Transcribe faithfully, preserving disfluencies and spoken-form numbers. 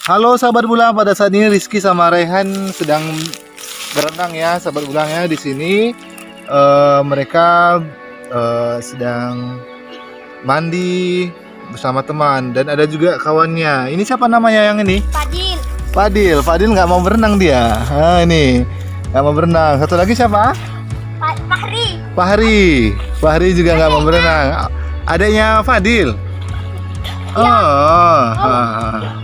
Halo sahabat Bulang, pada saat ini Rizky sama Rehan sedang berenang ya, sahabat Bulangnya di sini. Uh, mereka uh, sedang mandi bersama teman dan ada juga kawannya. Ini siapa namanya yang ini? Fadil. Fadil. Fadil nggak mau berenang dia. Nah, ini nggak mau berenang. Satu lagi siapa? Fahri. Fahri. Fahri juga nggak mau berenang. Adanya Fadil. Oh. oh.